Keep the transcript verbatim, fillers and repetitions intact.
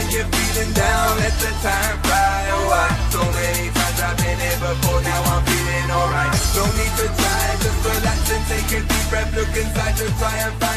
when you're feeling down, let the time fly. Oh, I, so many times I've been here before, now I'm feeling alright. No need to try, just relax and take a deep breath. Look inside to try and find